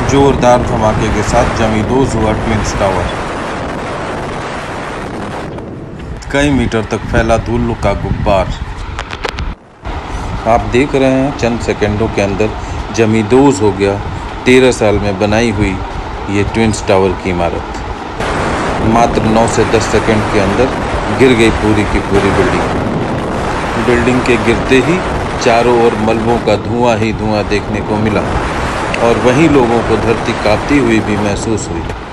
जोरदार धमाके के साथ जमींदोज हुआ ट्विंस टावर। कई मीटर तक फैला धूल का गुब्बार। आप देख रहे हैं चंद सेकंडों के अंदर जमींदोज हो गया 13 साल में बनाई हुई ये ट्विंस टावर की इमारत। मात्र 9 से 10 सेकंड के अंदर गिर गई पूरी की पूरी बिल्डिंग के गिरते ही चारों ओर मलबों का धुआं ही धुआं देखने को मिला और वहीं लोगों को धरती कांपती हुई भी महसूस हुई।